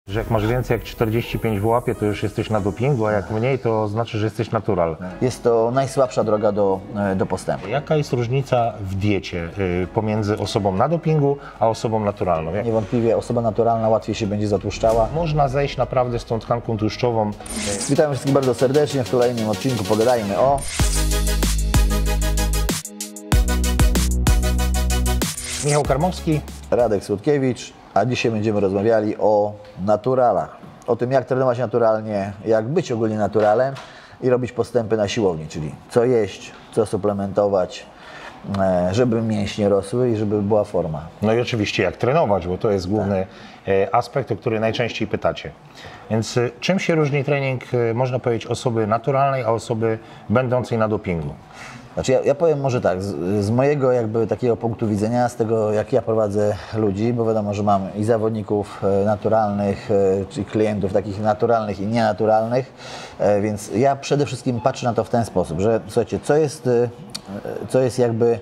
Że jak masz więcej jak 45 w łapie, to już jesteś na dopingu, a jak mniej, to znaczy, że jesteś natural. Jest to najsłabsza droga do postępu. Jaka jest różnica w diecie pomiędzy osobą na dopingu, a osobą naturalną? Niewątpliwie osoba naturalna łatwiej się będzie zatłuszczała. Można zejść naprawdę z tą tkanką tłuszczową. Witam wszystkich bardzo serdecznie w kolejnym odcinku Pogadajmy o... Michał Karmowski. Radek Słodkiewicz, a dzisiaj będziemy rozmawiali o naturalach. O tym, jak trenować naturalnie, jak być ogólnie naturalem i robić postępy na siłowni, czyli co jeść, co suplementować, żeby mięśnie rosły i żeby była forma. No i oczywiście jak trenować, bo to jest główny aspekt, o który najczęściej pytacie. Więc czym się różni trening, można powiedzieć, osoby naturalnej, a osoby będącej na dopingu? Znaczy ja powiem może tak, z mojego jakby takiego punktu widzenia, z tego jak ja prowadzę ludzi, bo wiadomo, że mam i zawodników naturalnych, czyli klientów takich naturalnych i nienaturalnych, więc ja przede wszystkim patrzę na to w ten sposób, że słuchajcie, co jest jakby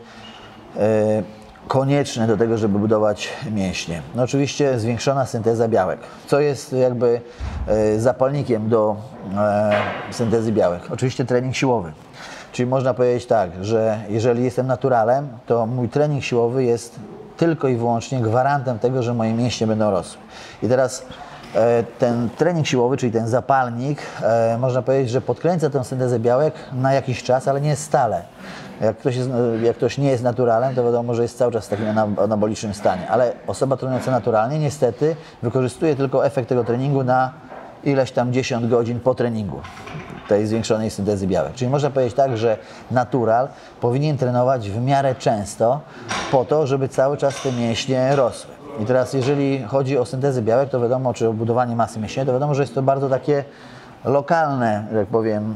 konieczne do tego, żeby budować mięśnie. No oczywiście zwiększona synteza białek, co jest jakby zapalnikiem do syntezy białek. Oczywiście trening siłowy. Czyli można powiedzieć tak, że jeżeli jestem naturalem, to mój trening siłowy jest tylko i wyłącznie gwarantem tego, że moje mięśnie będą rosły. I teraz ten trening siłowy, czyli ten zapalnik, można powiedzieć, że podkręca tę syntezę białek na jakiś czas, ale nie stale. Jak ktoś nie jest naturalem, to wiadomo, że jest cały czas w takim anabolicznym stanie. Ale osoba trenująca naturalnie niestety wykorzystuje tylko efekt tego treningu na ileś tam 10 godzin po treningu tej zwiększonej syntezy białek. Czyli można powiedzieć tak, że natural powinien trenować w miarę często po to, żeby cały czas te mięśnie rosły. I teraz jeżeli chodzi o syntezę białek, to wiadomo, czy o budowanie masy mięśniowej, to wiadomo, że jest to bardzo takie lokalne, jak powiem,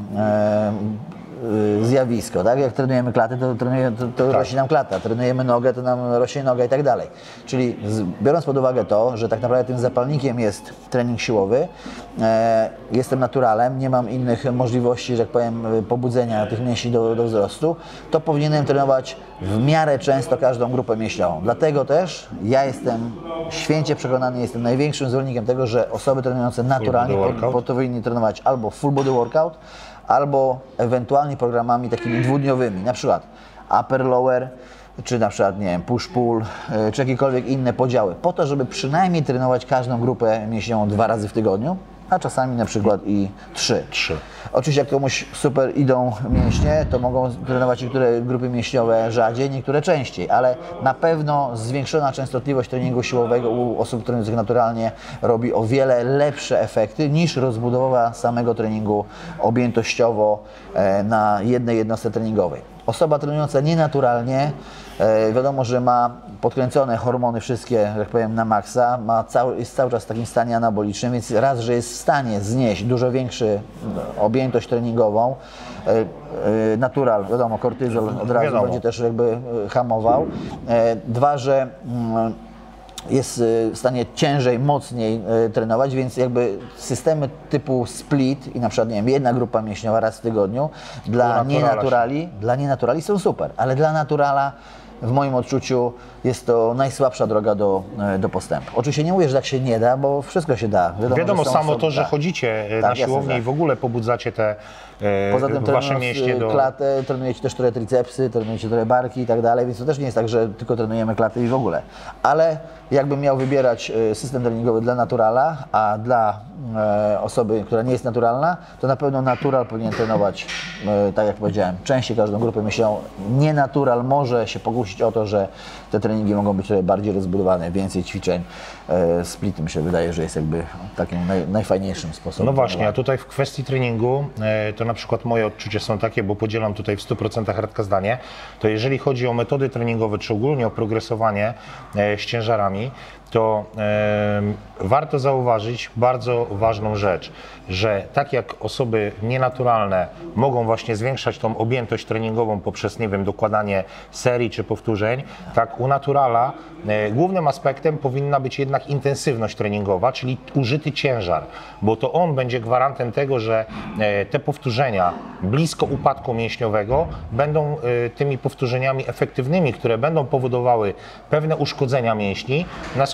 zjawisko, tak? Jak trenujemy klatę, to rośnie nam klata, trenujemy nogę, to nam rośnie noga i tak dalej. Czyli biorąc pod uwagę to, że tak naprawdę tym zapalnikiem jest trening siłowy, jestem naturalem, nie mam innych możliwości, że tak powiem, pobudzenia tych mięśni do wzrostu, to powinienem trenować w miarę często każdą grupę mięśniową. Dlatego też ja jestem święcie przekonany, jestem największym zwolennikiem tego, że osoby trenujące naturalnie powinny trenować albo full body workout, albo ewentualnie programami takimi dwudniowymi, na przykład upper, lower, czy na przykład, nie wiem, push-pull, czy jakiekolwiek inne podziały, po to, żeby przynajmniej trenować każdą grupę mięśniową 2 razy w tygodniu, a czasami na przykład i 3. Oczywiście jak komuś super idą mięśnie, to mogą trenować niektóre grupy mięśniowe rzadziej, niektóre częściej, ale na pewno zwiększona częstotliwość treningu siłowego u osób trenujących naturalnie robi o wiele lepsze efekty niż rozbudowa samego treningu objętościowo na jednej jednostce treningowej. Osoba trenująca nienaturalnie, wiadomo, że ma podkręcone hormony wszystkie, jak powiem, na maksa, jest cały czas w takim stanie anabolicznym, więc raz, że jest w stanie znieść dużo większą objętość treningową, natural, wiadomo, kortyzol od razu będzie też jakby hamował. 2, że jest w stanie ciężej, mocniej trenować, więc jakby systemy typu split i na przykład, nie wiem, jedna grupa mięśniowa raz w tygodniu dla nienaturali są super, ale dla naturala w moim odczuciu jest to najsłabsza droga do postępu. Oczywiście nie mówię, że tak się nie da, bo wszystko się da. Wiadomo, samo to, że chodzicie na siłownię i w ogóle pobudzacie te poza tym wasze mięśnie do... klatę, trenujecie też trochę tricepsy, trenujecie trochę barki i tak dalej, więc to też nie jest tak, że tylko trenujemy klatę i w ogóle. Ale jakbym miał wybierać system treningowy dla naturala, a dla osoby, która nie jest naturalna, to na pewno natural powinien trenować, tak jak powiedziałem, częściej każdą grupę mięśniową. Nienatural może się pokusić o to, że te treningi mogą być trochę bardziej rozbudowane, więcej ćwiczeń. Split mi się wydaje, że jest jakby takim najfajniejszym sposobem. No właśnie, a tutaj w kwestii treningu, to na przykład moje odczucia są takie, bo podzielam tutaj w 100% Radka zdanie, to jeżeli chodzi o metody treningowe, czy ogólnie o progresowanie z ciężarami, to warto zauważyć bardzo ważną rzecz, że tak jak osoby nienaturalne mogą właśnie zwiększać tą objętość treningową poprzez, nie wiem, dokładanie serii czy powtórzeń, tak u naturala głównym aspektem powinna być jednak intensywność treningowa, czyli użyty ciężar, bo to on będzie gwarantem tego, że te powtórzenia blisko upadku mięśniowego będą tymi powtórzeniami efektywnymi, które będą powodowały pewne uszkodzenia mięśni, na skutek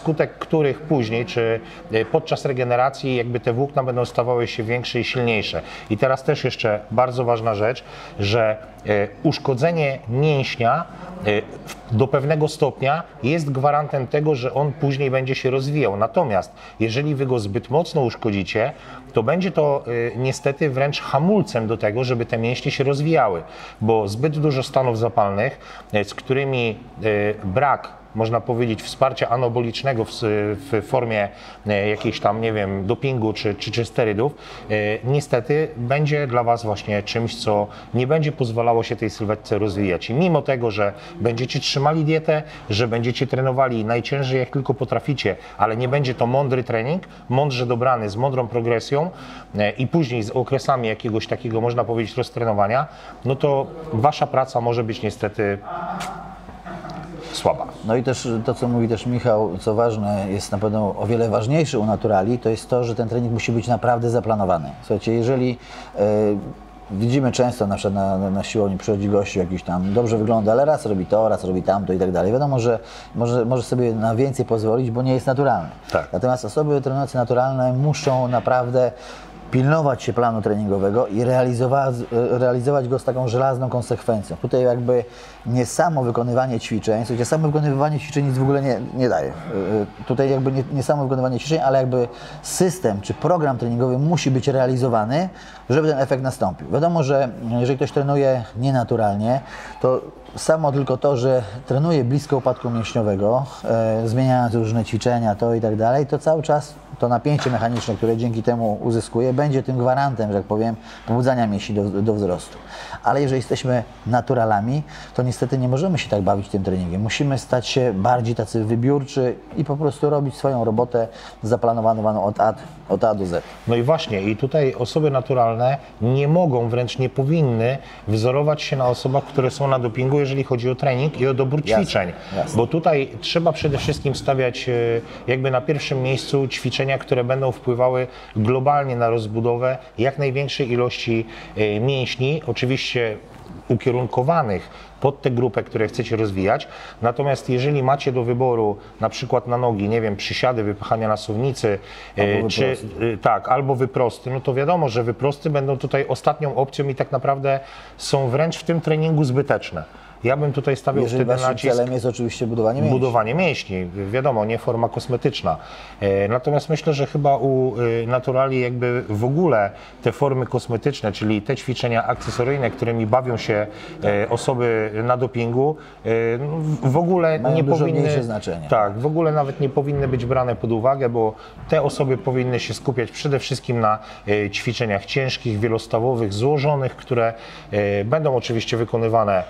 wskutek których później, czy podczas regeneracji jakby te włókna będą stawały się większe i silniejsze. I teraz też jeszcze bardzo ważna rzecz, że uszkodzenie mięśnia do pewnego stopnia jest gwarantem tego, że on później będzie się rozwijał. Natomiast jeżeli wy go zbyt mocno uszkodzicie, to będzie to niestety wręcz hamulcem do tego, żeby te mięśnie się rozwijały, bo zbyt dużo stanów zapalnych, z którymi brak, można powiedzieć, wsparcia anabolicznego w formie jakiejś tam, nie wiem, dopingu czy sterydów, niestety będzie dla was właśnie czymś, co nie będzie pozwalało się tej sylwetce rozwijać. I mimo tego, że będziecie trzymali dietę, że będziecie trenowali najciężej jak tylko potraficie, ale nie będzie to mądry trening, mądrze dobrany, z mądrą progresją i później z okresami jakiegoś takiego, można powiedzieć, roztrenowania, no to wasza praca może być niestety słaba. No i też to, co mówi też Michał, co ważne, jest na pewno o wiele ważniejsze u naturali, to jest to, że ten trening musi być naprawdę zaplanowany. Słuchajcie, jeżeli widzimy często, na przykład na siłowni przychodzi gościu jakiś tam, dobrze wygląda, ale raz robi to, raz robi tamto i tak dalej. Wiadomo, że może sobie na więcej pozwolić, bo nie jest naturalny. Tak. Natomiast osoby trenujące naturalne muszą naprawdę pilnować się planu treningowego i realizować go z taką żelazną konsekwencją. Tutaj jakby nie samo wykonywanie ćwiczeń, słuchajcie, samo wykonywanie ćwiczeń nic w ogóle nie daje. Tutaj jakby nie samo wykonywanie ćwiczeń, ale jakby system czy program treningowy musi być realizowany, żeby ten efekt nastąpił. Wiadomo, że jeżeli ktoś trenuje nienaturalnie, to samo tylko to, że trenuje blisko upadku mięśniowego, zmieniając różne ćwiczenia, to i tak dalej, to cały czas to napięcie mechaniczne, które dzięki temu uzyskuje, będzie tym gwarantem, że tak powiem, pobudzania mięśni do wzrostu. Ale jeżeli jesteśmy naturalami, to niestety nie możemy się tak bawić tym treningiem. Musimy stać się bardziej tacy wybiórczy i po prostu robić swoją robotę zaplanowaną od A do Z. No i właśnie, i tutaj osoby naturalne nie mogą, wręcz nie powinny wzorować się na osobach, które są na dopingu, jeżeli chodzi o trening i o dobór ćwiczeń. Jasne. Bo tutaj trzeba przede wszystkim stawiać jakby na pierwszym miejscu ćwiczenia, które będą wpływały globalnie na rozbudowę jak największej ilości mięśni, oczywiście ukierunkowanych pod tę grupę, które chcecie rozwijać. Natomiast jeżeli macie do wyboru na przykład na nogi, nie wiem, przysiady, wypychania na suwnicy, czy tak, albo wyprosty, no to wiadomo, że wyprosty będą tutaj ostatnią opcją i tak naprawdę są wręcz w tym treningu zbyteczne. Ja bym tutaj stawiał Jeżeli wtedy waszym nacisk. celem jest oczywiście budowanie mięśni. Budowanie mięśni, wiadomo, nie forma kosmetyczna. Natomiast myślę, że chyba u naturali jakby w ogóle te formy kosmetyczne, czyli te ćwiczenia akcesoryjne, którymi bawią się osoby na dopingu, w ogóle Mają nie dużo powinny. mniejsze znaczenie. Tak, w ogóle nawet nie powinny być brane pod uwagę, bo te osoby powinny się skupiać przede wszystkim na ćwiczeniach ciężkich, wielostawowych, złożonych, które będą oczywiście wykonywane,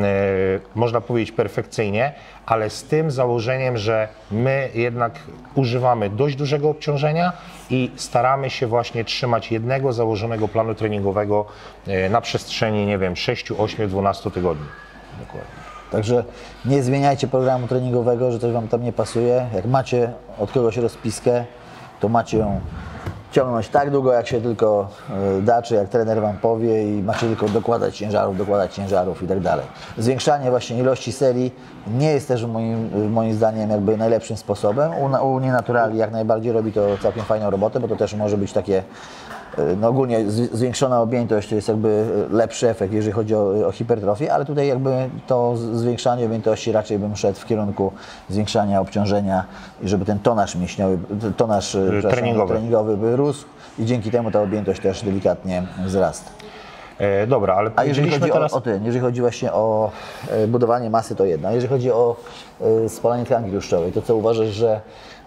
można powiedzieć, perfekcyjnie, ale z tym założeniem, że my jednak używamy dość dużego obciążenia i staramy się właśnie trzymać jednego założonego planu treningowego na przestrzeni, nie wiem, 6, 8, 12 tygodni. Dokładnie. Także nie zmieniajcie programu treningowego, że coś wam tam nie pasuje. Jak macie od kogoś rozpiskę, to macie ją ciągnąć tak długo, jak się tylko da, czy jak trener wam powie i macie tylko dokładać ciężarów i tak dalej. Zwiększanie właśnie ilości serii nie jest też moim zdaniem jakby najlepszym sposobem. U nienaturali jak najbardziej robi to całkiem fajną robotę, bo to też może być takie no ogólnie zwiększona objętość to jest jakby lepszy efekt, jeżeli chodzi o hipertrofię, ale tutaj jakby to zwiększanie objętości raczej bym szedł w kierunku zwiększania obciążenia i żeby ten tonaż mięśniowy, treningowy by rósł i dzięki temu ta objętość też delikatnie wzrasta. Dobra, ale A jeżeli chodzi teraz... jeżeli chodzi właśnie o budowanie masy, to jedno. A jeżeli chodzi o spalanie tkanki tłuszczowej, to co uważasz, że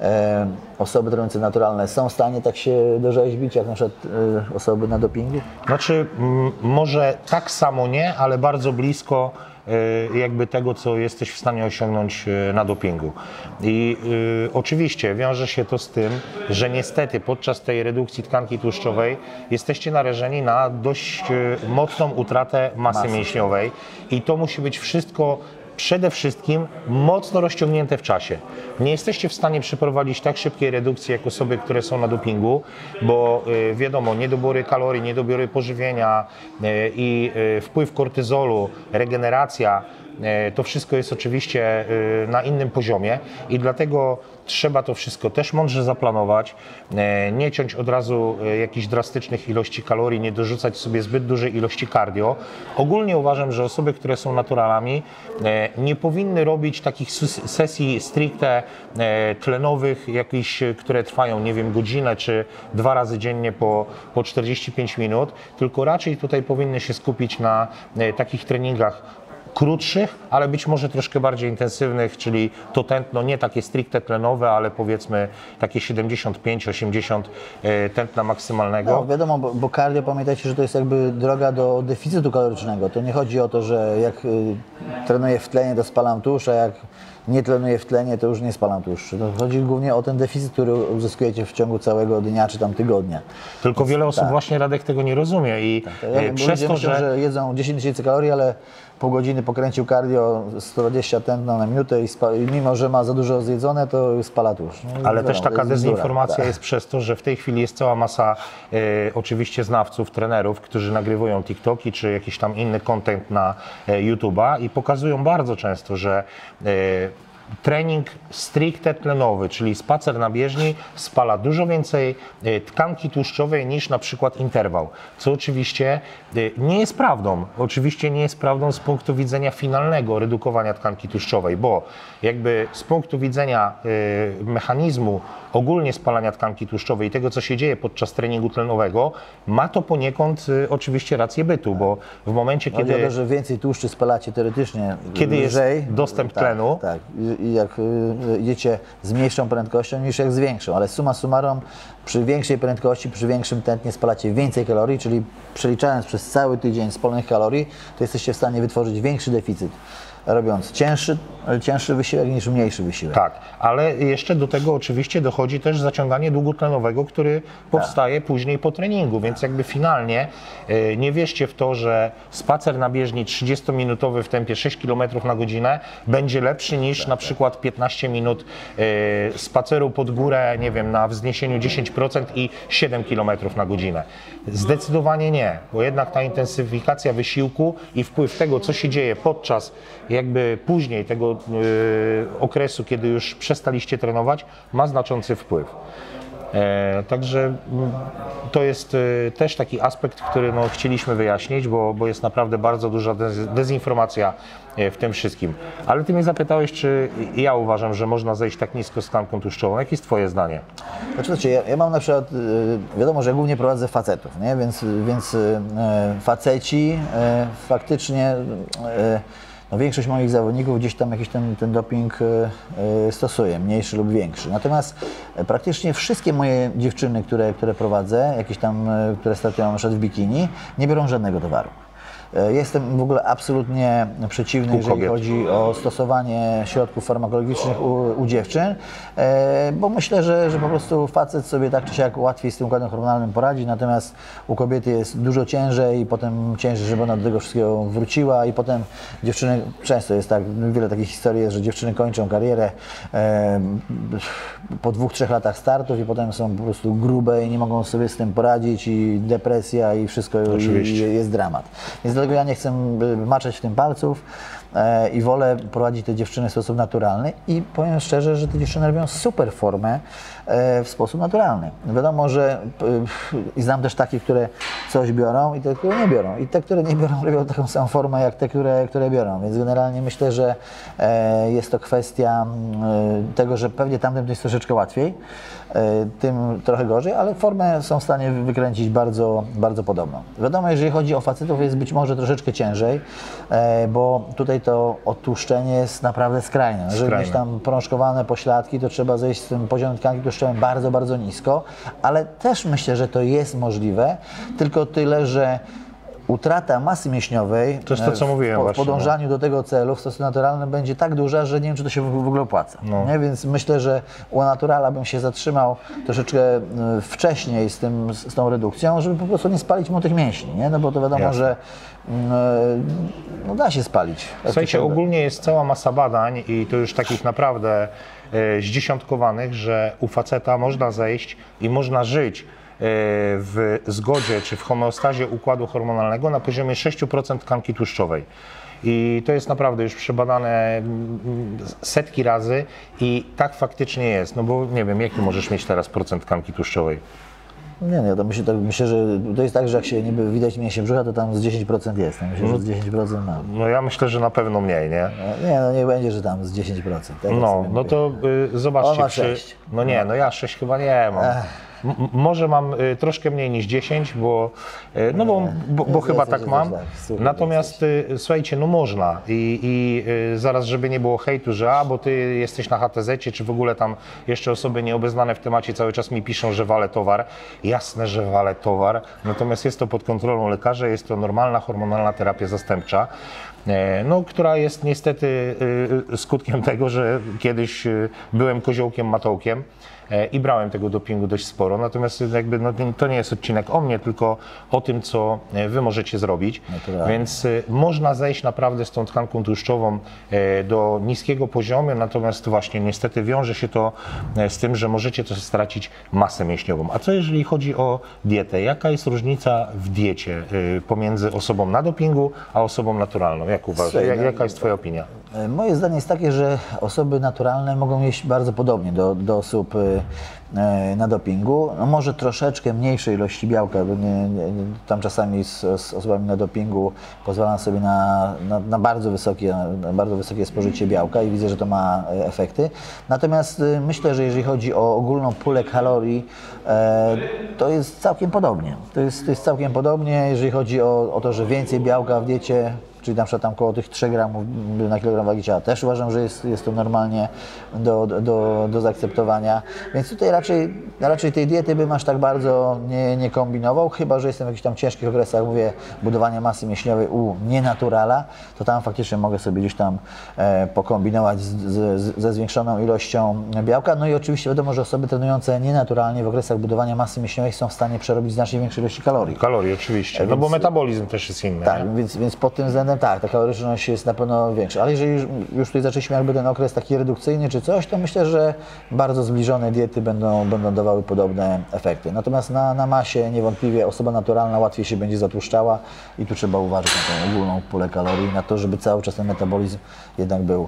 osoby trenujące naturalne są w stanie tak się dorzeźbić, jak na przykład osoby na dopingu? Znaczy, może tak samo nie, ale bardzo blisko jakby tego, co jesteś w stanie osiągnąć na dopingu. I oczywiście wiąże się to z tym, że niestety podczas tej redukcji tkanki tłuszczowej jesteście narażeni na dość mocną utratę masy mięśniowej i to musi być wszystko przede wszystkim mocno rozciągnięte w czasie. Nie jesteście w stanie przeprowadzić tak szybkiej redukcji jak osoby, które są na dopingu, bo wiadomo, niedobory kalorii, niedobory pożywienia i wpływ kortyzolu, regeneracja to wszystko jest oczywiście na innym poziomie i dlatego trzeba to wszystko też mądrze zaplanować, nie ciąć od razu jakichś drastycznych ilości kalorii, nie dorzucać sobie zbyt dużej ilości cardio. Ogólnie uważam, że osoby, które są naturalami, nie powinny robić takich sesji stricte tlenowych, jakichś, które trwają, nie wiem, godzinę czy 2 razy dziennie po 45 minut, tylko raczej tutaj powinny się skupić na takich treningach krótszych, ale być może troszkę bardziej intensywnych, czyli to tętno nie takie stricte tlenowe, ale powiedzmy takie 75-80 tętna maksymalnego. No wiadomo, bo cardio, pamiętajcie, że to jest jakby droga do deficytu kalorycznego. To nie chodzi o to, że jak trenuję w tlenie, to spalam tłuszcz, a jak nie trenuję w tlenie, to już nie spalam tłuszczu. To chodzi głównie o ten deficyt, który uzyskujecie w ciągu całego dnia czy tam tygodnia. Tylko wiele osób właśnie, Radek, tego nie rozumie i przez to, że jedzą 10 000 kalorii, ale pół godziny pokręcił cardio, 120 tętna na minutę i mimo, że ma za dużo zjedzone, to spala tłuszcz. No, ale też taka dezinformacja tak. jest przez to, że w tej chwili jest cała masa oczywiście znawców, trenerów, którzy nagrywują TikToki czy jakiś tam inny content na YouTube'a i pokazują bardzo często, że trening stricte tlenowy, czyli spacer na bieżni, spala dużo więcej tkanki tłuszczowej niż na przykład interwał, co oczywiście nie jest prawdą. Oczywiście nie jest prawdą z punktu widzenia finalnego redukowania tkanki tłuszczowej, bo jakby z punktu widzenia mechanizmu ogólnie spalania tkanki tłuszczowej i tego, co się dzieje podczas treningu tlenowego, ma to poniekąd oczywiście rację bytu, bo w momencie, kiedy... Chodzi o to, że więcej tłuszczy spalacie teoretycznie kiedy lżej, jest dostęp tlenu. Tak. I jak idziecie z mniejszą prędkością niż jak z większą, ale summa summarum przy większej prędkości, przy większym tętnie spalacie więcej kalorii, czyli przeliczając przez cały tydzień spalonych kalorii, to jesteście w stanie wytworzyć większy deficyt, robiąc cięższy wysiłek niż mniejszy wysiłek. Tak, ale jeszcze do tego oczywiście dochodzi też zaciąganie długotlenowego, który powstaje później po treningu, więc jakby finalnie nie wierzcie w to, że spacer na bieżni 30-minutowy w tempie 6 km na godzinę będzie lepszy niż na przykład 15 minut spaceru pod górę, nie wiem, na wzniesieniu 10% i 7 km na godzinę. Zdecydowanie nie, bo jednak ta intensyfikacja wysiłku i wpływ tego, co się dzieje podczas jakby później tego okresu, kiedy już przestaliście trenować, ma znaczący wpływ. Także to jest też taki aspekt, który chcieliśmy wyjaśnić, bo jest naprawdę bardzo duża dezinformacja w tym wszystkim. Ale Ty mnie zapytałeś, czy ja uważam, że można zejść tak nisko z tkanką tłuszczową. Jakie jest Twoje zdanie? Znaczy, ja mam na przykład, wiadomo, że ja głównie prowadzę facetów, nie? Więc faceci faktycznie... No, większość moich zawodników gdzieś tam jakiś ten doping stosuje, mniejszy lub większy. Natomiast praktycznie wszystkie moje dziewczyny, które prowadzę, jakieś tam, które startują na przykład w bikini, nie biorą żadnego towaru. Jestem w ogóle absolutnie przeciwny, jeżeli chodzi o stosowanie środków farmakologicznych u dziewczyn, bo myślę, że po prostu facet sobie tak czy siak łatwiej z tym układem hormonalnym poradzi, natomiast u kobiety jest dużo ciężej i potem ciężej, żeby ona do tego wszystkiego wróciła i potem dziewczyny, często jest tak, wiele takich historii jest, że dziewczyny kończą karierę po 2-3 latach startów i potem są po prostu grube i nie mogą sobie z tym poradzić i depresja i wszystko jest dramat. Więc dlatego ja nie chcę maczać w tym palców i wolę prowadzić te dziewczyny w sposób naturalny i powiem szczerze, że te dziewczyny robią super formę w sposób naturalny. Wiadomo, że i znam też takie, które coś biorą i te, które nie biorą. I te, które nie biorą, robią taką samą formę jak te, które biorą. Więc generalnie myślę, że jest to kwestia tego, że pewnie tamtym to jest troszeczkę łatwiej, tym trochę gorzej, ale formę są w stanie wykręcić bardzo, bardzo podobną. Wiadomo, jeżeli chodzi o facetów, jest być może troszeczkę ciężej, bo tutaj to odtłuszczenie jest naprawdę skrajne. Jeżeli mieć tam prążkowane pośladki, to trzeba zejść z tym poziomem tkanki tłuszczowej bardzo, bardzo nisko, ale też myślę, że to jest możliwe, tylko tyle, że utrata masy mięśniowej to jest to, co mówiłem w podążaniu do tego celu w sposób naturalny będzie tak duża, że nie wiem, czy to się w ogóle opłaca. Nie? Więc myślę, że u naturala bym się zatrzymał troszeczkę wcześniej z tą redukcją, żeby po prostu nie spalić mu tych mięśni. Nie? No bo to wiadomo, że no da się spalić. Słuchajcie, ogólnie jest cała masa badań i to już takich naprawdę zdziesiątkowanych, że u faceta można zejść i można żyć w zgodzie czy w homeostazie układu hormonalnego na poziomie 6% tkanki tłuszczowej. I to jest naprawdę już przebadane setki razy i tak faktycznie jest, no bo nie wiem, jaki możesz mieć teraz procent tkanki tłuszczowej? Nie, to myślę, że to jest tak, że jak się niby widać mięśnie brzucha, to tam z 10% jest. Ja myślę, że z 10% mam. No ja myślę, że na pewno mniej, nie? Nie, no nie będzie, że tam z 10%. Tak No to zobaczcie. On ma 6. No nie, no ja 6 chyba nie mam. Może mam troszkę mniej niż 10, bo chyba tak mam. Natomiast słuchajcie, no można i zaraz, żeby nie było hejtu, że bo ty jesteś na HTZ-cie, czy w ogóle tam jeszcze osoby nieobeznane w temacie cały czas mi piszą, że walę towar. Jasne, że walę towar, natomiast jest to pod kontrolą lekarza, jest to normalna hormonalna terapia zastępcza. No, która jest niestety skutkiem tego, że kiedyś byłem koziołkiem matołkiem i brałem tego dopingu dość sporo, natomiast jakby to nie jest odcinek o mnie, tylko o tym, co wy możecie zrobić, więc można zejść naprawdę z tą tkanką tłuszczową do niskiego poziomu, natomiast właśnie niestety wiąże się to z tym, że możecie też stracić masę mięśniową. A co jeżeli chodzi o dietę? Jaka jest różnica w diecie pomiędzy osobą na dopingu, a osobą naturalną? Jak uważasz? Jaka jest twoja opinia? Moje zdanie jest takie, że osoby naturalne mogą jeść bardzo podobnie do osób na dopingu. No może troszeczkę mniejszej ilości białka, bo tam czasami z osobami na dopingu pozwalam sobie na bardzo wysokie spożycie białka i widzę, że to ma efekty. Natomiast myślę, że jeżeli chodzi o ogólną pulę kalorii, to jest całkiem podobnie. To jest całkiem podobnie, jeżeli chodzi o to, że więcej białka w diecie, czyli na przykład tam około tych 3 gramów na kilogram wagi ciała. Też uważam, że jest to normalnie do zaakceptowania. Więc tutaj raczej tej diety bym aż tak bardzo nie kombinował, chyba że jestem w jakichś tam ciężkich okresach, mówię, budowania masy mięśniowej u nienaturala, to tam faktycznie mogę sobie gdzieś tam pokombinować ze zwiększoną ilością białka. No i oczywiście wiadomo, że osoby trenujące nienaturalnie w okresach budowania masy mięśniowej są w stanie przerobić znacznie większej ilości kalorii. Kalorii oczywiście, no bo metabolizm też jest inny. Tak, więc pod tym względem tak, ta kaloryczność jest na pewno większa, ale jeżeli już tutaj zaczęliśmy jakby ten okres taki redukcyjny czy coś, to myślę, że bardzo zbliżone diety będą dawały podobne efekty. Natomiast na masie niewątpliwie osoba naturalna łatwiej się będzie zatłuszczała i tu trzeba uważać na tą ogólną pulę kalorii, na to, żeby cały czas ten metabolizm jednak był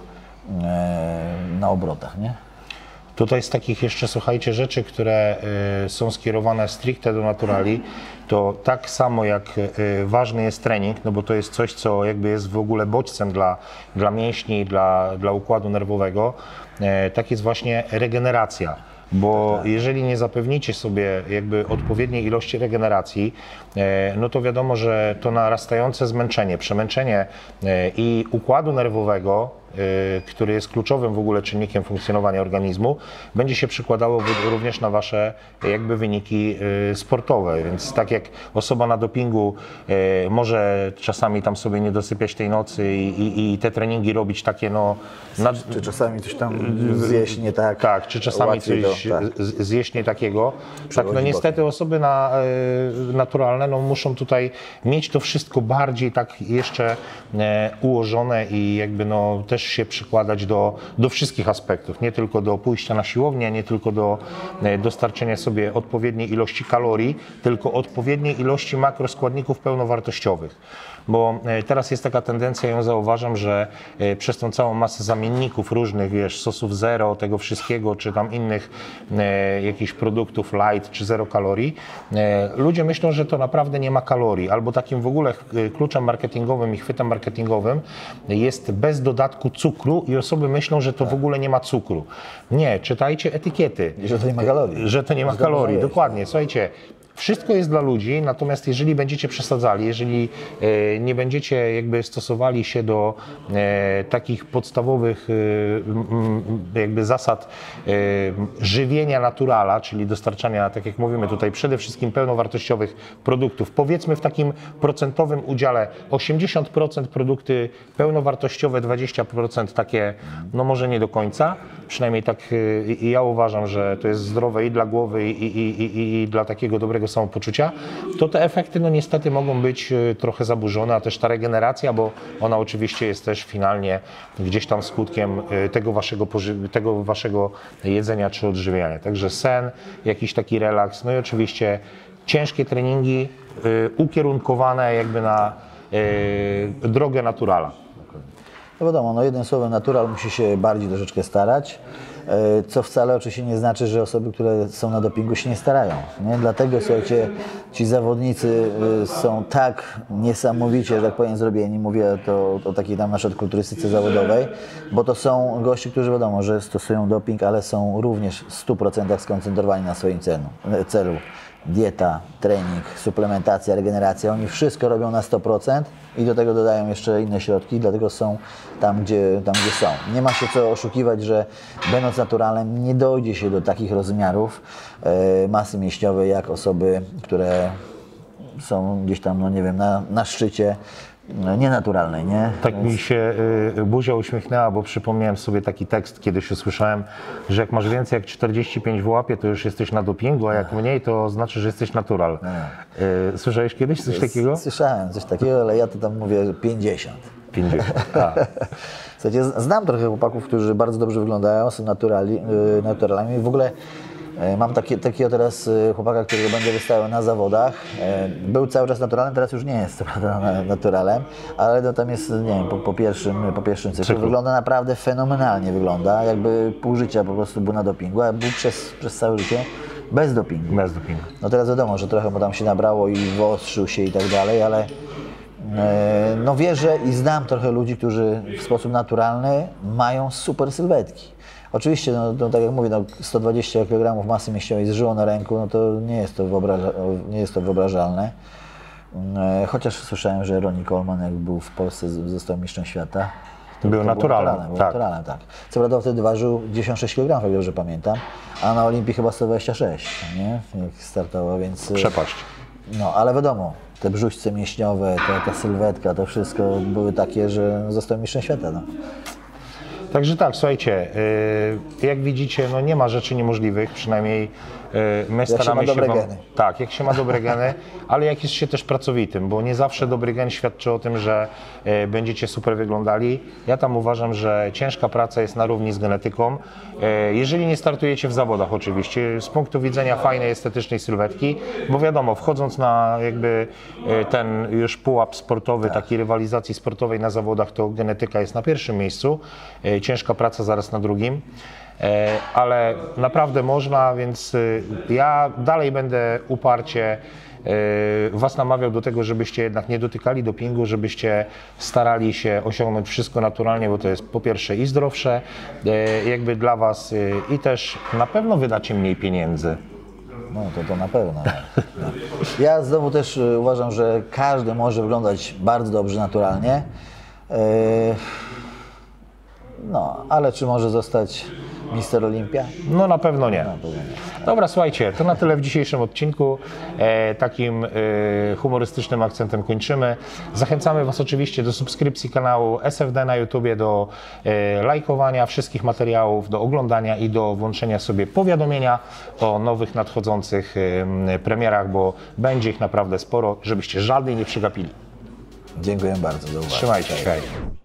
na obrotach, nie? Tutaj z takich jeszcze, słuchajcie, rzeczy, które są skierowane stricte do naturali, to tak samo jak ważny jest trening, no bo to jest coś, co jakby jest w ogóle bodźcem dla mięśni, dla układu nerwowego, tak jest właśnie regeneracja. Bo jeżeli nie zapewnicie sobie jakby odpowiedniej ilości regeneracji, no to wiadomo, że to narastające zmęczenie, przemęczenie i układu nerwowego, który jest kluczowym w ogóle czynnikiem funkcjonowania organizmu, będzie się przekładało również na wasze jakby wyniki sportowe. Więc tak jak osoba na dopingu może czasami tam sobie nie dosypiać tej nocy i te treningi robić takie Czy czasami coś tam zjeść nie tak. Tak, czy czasami coś zjeść nie takiego. Tak, no niestety osoby naturalne muszą tutaj mieć to wszystko bardziej tak jeszcze ułożone i jakby też się przykładać do wszystkich aspektów, nie tylko do pójścia na siłownię, nie tylko do dostarczenia sobie odpowiedniej ilości kalorii, tylko odpowiedniej ilości makroskładników pełnowartościowych. Bo teraz jest taka tendencja, ją zauważam, że przez tą całą masę zamienników różnych, sosów zero, tego wszystkiego, czy tam innych jakichś produktów light, czy zero kalorii, ludzie myślą, że to naprawdę nie ma kalorii, albo takim w ogóle kluczem marketingowym i chwytem marketingowym jest bez dodatku cukru i osoby myślą, że to w ogóle nie ma cukru. Nie, czytajcie etykiety. Że to nie ma kalorii. Że to nie ma kalorii, dokładnie. Słuchajcie, wszystko jest dla ludzi, natomiast jeżeli będziecie przesadzali, jeżeli nie będziecie jakby stosowali się do takich podstawowych jakby zasad żywienia naturala, czyli dostarczania, tak jak mówimy tutaj, przede wszystkim pełnowartościowych produktów, powiedzmy w takim procentowym udziale 80% produkty pełnowartościowe, 20% takie, no może nie do końca, przynajmniej tak ja uważam, że to jest zdrowe i dla głowy i dla takiego dobrego tego samopoczucia, to te efekty no niestety mogą być trochę zaburzone, a też ta regeneracja, bo ona oczywiście jest też finalnie gdzieś tam skutkiem tego waszego jedzenia czy odżywiania. Także sen, jakiś taki relaks, no i oczywiście ciężkie treningi ukierunkowane jakby na drogę naturala. No wiadomo, no jednym słowem natural musi się bardziej troszeczkę starać, co wcale oczywiście nie znaczy, że osoby, które są na dopingu się nie starają. Nie? Dlatego, słuchajcie, ci zawodnicy są tak niesamowicie, że tak powiem, zrobieni. Mówię to o takiej tam na przykład kulturystyce zawodowej, bo to są goście, którzy wiadomo, że stosują doping, ale są również w 100% skoncentrowani na swoim celu. Dieta, trening, suplementacja, regeneracja, oni wszystko robią na 100% i do tego dodają jeszcze inne środki, dlatego są tam, gdzie są. Nie ma się co oszukiwać, że będąc naturalnym nie dojdzie się do takich rozmiarów masy mięśniowej jak osoby, które są gdzieś tam, no nie wiem, na szczycie nienaturalnej, nie? Tak mi się buzia uśmiechnęła, bo przypomniałem sobie taki tekst, kiedyś usłyszałem, że jak masz więcej jak 45 w łapie, to już jesteś na dopingu, a jak mniej, to znaczy, że jesteś natural. Słyszałeś kiedyś coś takiego? Słyszałem coś takiego, ale ja to tam mówię 50. 50, tak. Słuchajcie, znam trochę chłopaków, którzy bardzo dobrze wyglądają, są naturalami. W ogóle mam takiego teraz chłopaka, którego będę wystawiał na zawodach. Był cały czas naturalnym, teraz już nie jest co prawda naturalem, ale no tam jest, nie wiem, po pierwszym cyklu. Wygląda naprawdę fenomenalnie, wygląda, jakby pół życia po prostu był na dopingu, a był przez całe życie bez dopingu. Bez dopingu. No teraz wiadomo, że trochę mu tam się nabrało i wyostrzył się i tak dalej, ale no wierzę i znam trochę ludzi, którzy w sposób naturalny mają super sylwetki. Oczywiście, no tak jak mówię, no 120 kg masy mięśniowej z żyłą na ręku, no to nie jest to wyobrażalne. Chociaż słyszałem, że Ronnie Coleman, jak był w Polsce, został mistrzem świata. Był naturalny, tak. Tak. Co prawda wtedy ważył 96 kg, jak dobrze pamiętam, a na Olimpii chyba 126, nie? Jak startował, więc... Przepaść. No, ale wiadomo, te brzuszce mięśniowe, ta sylwetka, to wszystko były takie, że został mistrzem świata. No. Także tak, słuchajcie, jak widzicie, no nie ma rzeczy niemożliwych, przynajmniej my staramy się wam... Tak, jak się ma dobre geny, ale jak jest się też pracowitym, bo nie zawsze dobry gen świadczy o tym, że będziecie super wyglądali. Ja tam uważam, że ciężka praca jest na równi z genetyką. Jeżeli nie startujecie w zawodach oczywiście, z punktu widzenia fajnej, estetycznej sylwetki, bo wiadomo, wchodząc na jakby ten już pułap sportowy, takiej rywalizacji sportowej na zawodach, to genetyka jest na pierwszym miejscu, ciężka praca zaraz na drugim. Ale naprawdę można, więc ja dalej będę uparcie Was namawiał do tego, żebyście jednak nie dotykali dopingu, żebyście starali się osiągnąć wszystko naturalnie, bo to jest po pierwsze i zdrowsze jakby dla Was i też na pewno wydacie mniej pieniędzy. No to na pewno. No. Ja znowu też uważam, że każdy może wyglądać bardzo dobrze naturalnie. No, ale czy może zostać Mister Olimpia? No na pewno nie. Dobra, słuchajcie, to na tyle w dzisiejszym odcinku. Takim humorystycznym akcentem kończymy. Zachęcamy Was oczywiście do subskrypcji kanału SFD na YouTubie, do lajkowania wszystkich materiałów, do oglądania i do włączenia sobie powiadomienia o nowych nadchodzących premierach, bo będzie ich naprawdę sporo, żebyście żadnej nie przegapili. Dziękuję bardzo za uwagę. Trzymajcie się. Hej.